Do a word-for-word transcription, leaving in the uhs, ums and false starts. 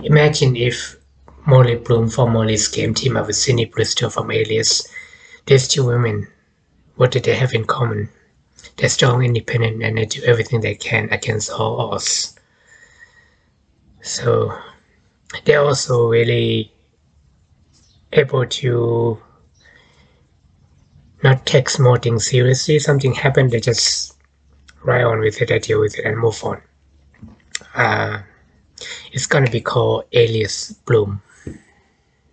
Imagine if Molly Bloom from Molly's Game team up with Cindy Bristow from Alias. These two women, what do they have in common? They're strong, independent, and they do everything they can against all odds. So they're also really able to not take small things seriously. Something happened, they just ride on with it, they deal with it, and move on. Uh, it's gonna be called Alias Bloom.